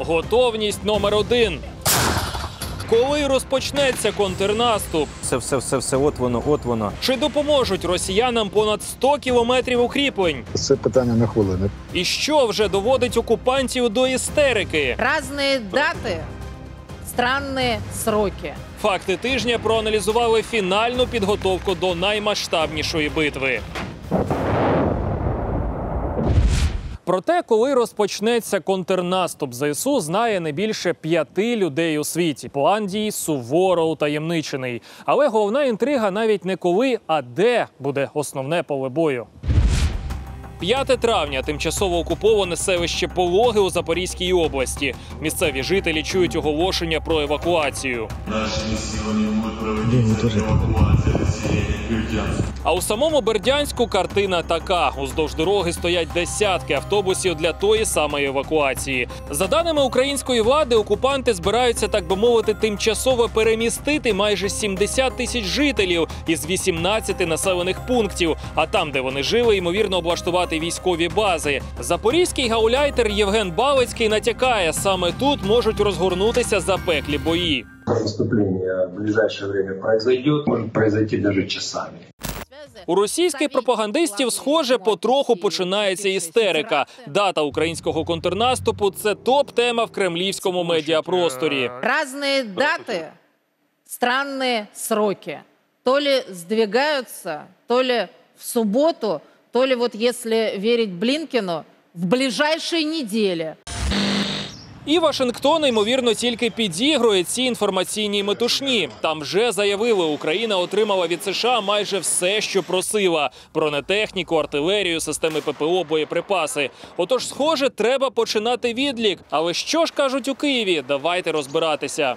Готовність номер 1. Коли розпочнеться контрнаступ? Все, от воно. Чи допоможуть росіянам понад 100 кілометрів укріплень? Це питання на хвилини. І що вже доводить окупантів до істерики? Разные даты, странные сроки. Факти тижня проаналізували фінальну підготовку до наймасштабнішої битви. Про те, коли розпочнеться контрнаступ ЗСУ, знає не більше 5 людей у світі. План дій суворо утаємничений. Але головна інтрига навіть не коли, а де буде основне поле бою. 5 травня – тимчасово окуповане селище Пологи у Запорізькій області. Місцеві жителі чують оголошення про евакуацію. Нашими силами будуть проводитися евакуація населення Бердянська. А у самому Бердянську картина така. Уздовж дороги стоять десятки автобусів для тої самої евакуації. За даними української влади, окупанти збираються, так би мовити, тимчасово перемістити майже 70 тисяч жителів із 18 населених пунктів. А там, де вони жили, ймовірно, облаштувати військові бази. Запорізький гауляйтер Євген Балицький натякає, саме тут можуть розгорнутися запеклі бої. Наступление в ближайшее время произойдет, может произойти даже часами. У російських пропагандистів, схоже, потроху починається істерика. Дата українського контрнаступу – це топ-тема в кремлівському медіапросторі. Разные даты, странные сроки. То ли сдвигаются, то ли в субботу, то ли вот если верить Блинкину, в ближайшей неделе. І Вашингтон, ймовірно, тільки підігрує ці інформаційні метушні. Там вже заявили, Україна отримала від США майже все, що просила. Бронетехніку, артилерію, системи ППО, боєприпаси. Отож, схоже, треба починати відлік. Але що ж кажуть у Києві? Давайте розбиратися.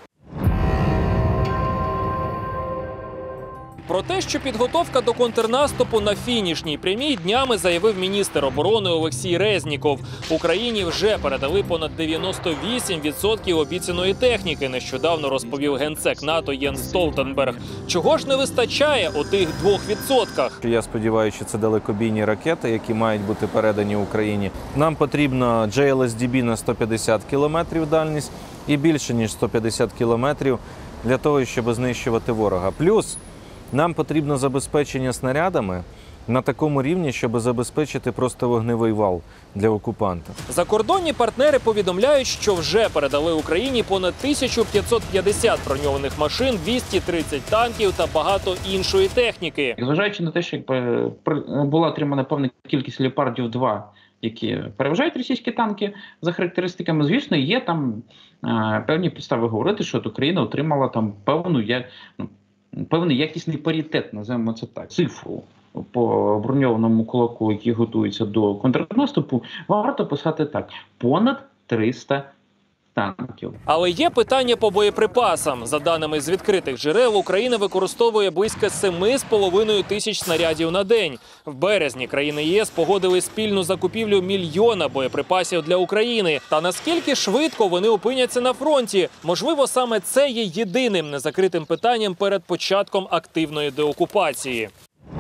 Про те, що підготовка до контрнаступу на фінішній прямій, днями заявив міністр оборони Олексій Резніков. Україні вже передали понад 98% обіцяної техніки, нещодавно розповів генсек НАТО Єнс Столтенберг. Чого ж не вистачає у тих 2%? Я сподіваюся, що це далекобійні ракети, які мають бути передані Україні. Нам потрібно JLSDB на 150 кілометрів дальність і більше, ніж 150 кілометрів для того, щоб знищувати ворога. Плюс нам потрібно забезпечення снарядами на такому рівні, щоб забезпечити просто вогневий вал для окупанта. Закордонні партнери повідомляють, що вже передали Україні понад 1550 броньованих машин, 230 танків та багато іншої техніки. Зважаючи на те, що була отримана певна кількість «Леопардів-2», які переважають російські танки за характеристиками, звісно, є там певні підстави говорити, що Україна отримала там певний якісний паритет, називаємо це так, цифру по броньованому кулаку, який готується до контрнаступу, варто писати так – понад 300 танків. Але є питання по боєприпасам. За даними з відкритих джерел, Україна використовує близько 7,5 тисяч снарядів на день. В березні країни ЄС погодили спільну закупівлю 1 мільйона боєприпасів для України. Та наскільки швидко вони опиняться на фронті? Можливо, саме це є єдиним незакритим питанням перед початком активної деокупації.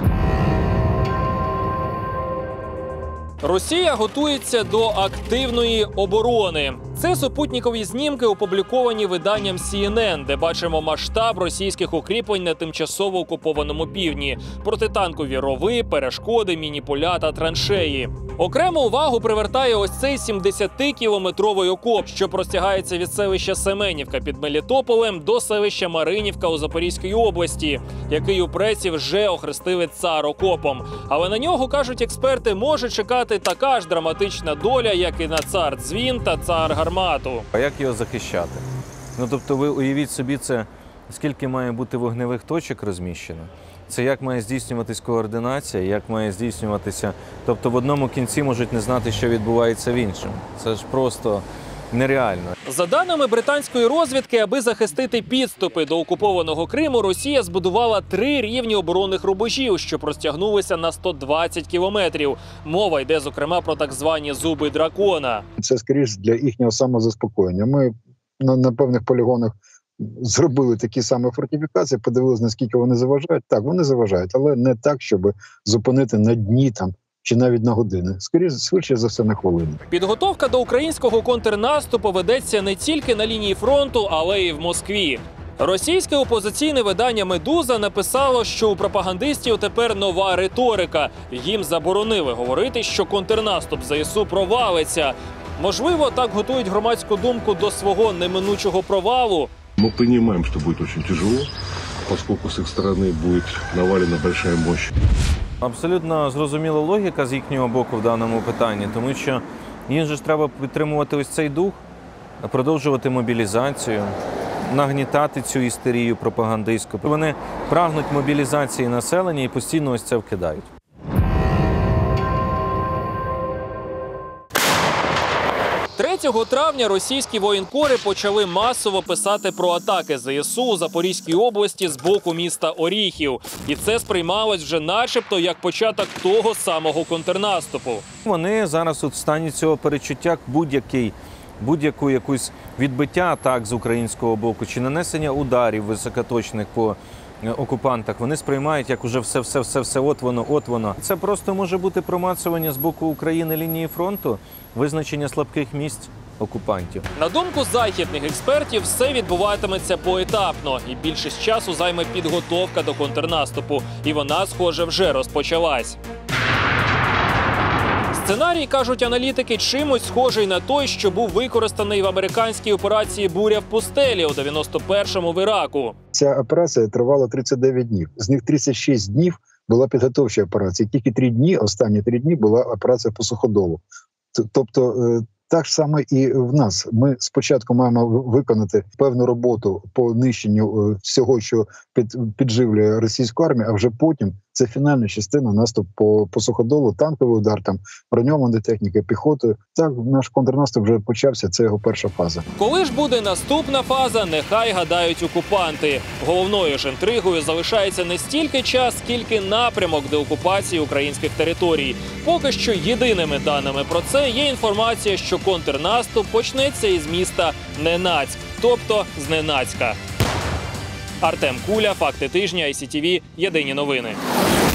Росія готується до активної оборони. Це супутникові знімки, опубліковані виданням CNN, де бачимо масштаб російських укріплень на тимчасово окупованому півдні. Протитанкові рови, перешкоди, міні-поля та траншеї. Окрему увагу привертає ось цей 70-кілометровий окоп, що простягається від селища Семенівка під Мелітополем до селища Маринівка у Запорізькій області, який у пресі вже охрестили цар-окопом. Але на нього, кажуть експерти, може чекати така ж драматична доля, як і на цар-дзвін та цар-гармату. А як його захищати? Тобто ви уявіть собі, це скільки має бути вогневих точок розміщено, це як має здійснюватись координація, як має здійснюватися. Тобто в одному кінці можуть не знати, що відбувається в іншому. Це ж просто нереально. За даними британської розвідки, аби захистити підступи до окупованого Криму, Росія збудувала 3 рівні оборонних рубежів, що простягнулися на 120 кілометрів. Мова йде, зокрема, про так звані «зуби дракона». Це, скоріш, для їхнього самозаспокоєння. Ми на певних полігонах зробили такі самі фортифікації, подивилися, наскільки вони заважають. Так, вони заважають, але не так, щоб зупинити на дні там чи навіть на години. Швидше за все на хвилини. Підготовка до українського контрнаступу ведеться не тільки на лінії фронту, але й в Москві. Російське опозиційне видання «Медуза» написало, що у пропагандистів тепер нова риторика. Їм заборонили говорити, що контрнаступ ЗСУ провалиться. Можливо, так готують громадську думку до свого неминучого провалу. Мы понимаем, что будет очень тяжело, поскольку с их стороны будет навалена большая мощь. Абсолютно зрозуміла логіка з їхнього боку в даному питанні, тому що їм же ж треба підтримувати ось цей дух, продовжувати мобілізацію, нагнітати цю істерію пропагандистську. Вони прагнуть мобілізації населення і постійно ось це вкидають. Третього травня російські воєнкори почали масово писати про атаки ЗСУ у Запорізькій області з боку міста Оріхів. І це сприймалось вже начебто як початок того самого контрнаступу. Вони зараз от в стані цього перечуття будь-яку якусь відбиття атак з українського боку чи нанесення ударів високоточних по окупантах, вони сприймають як уже все, от воно. Це просто може бути промацування з боку України лінії фронту, визначення слабких місць окупантів. На думку західних експертів, все відбуватиметься поетапно, і більшість часу займе підготовка до контрнаступу. І вона, схоже, вже розпочалась. Сценарій, кажуть аналітики, чимось схожий на той, що був використаний в американській операції «Буря в пустелі» у 91-му в Іраку. Ця операція тривала 39 днів. З них 36 днів була підготовча операція. Тільки 3 дні, останні 3 дні була операція по Суходолу. Тобто так само і в нас. Ми спочатку маємо виконати певну роботу по нищенню всього, що підживлює російську армію, а вже потім це фінальна частина наступ по Суходолу, танковий удар, там броньована техніка, піхотою. Так, наш контрнаступ вже почався, це його перша фаза. Коли ж буде наступна фаза, нехай гадають окупанти. Головною ж інтригою залишається не стільки час, скільки напрямок деокупації українських територій. Поки що єдиними даними про це є інформація, що контрнаступ почнеться із міста Ненацьк, тобто зненацька. Артем Куля, «Факти тижня», ICTV, Єдині новини.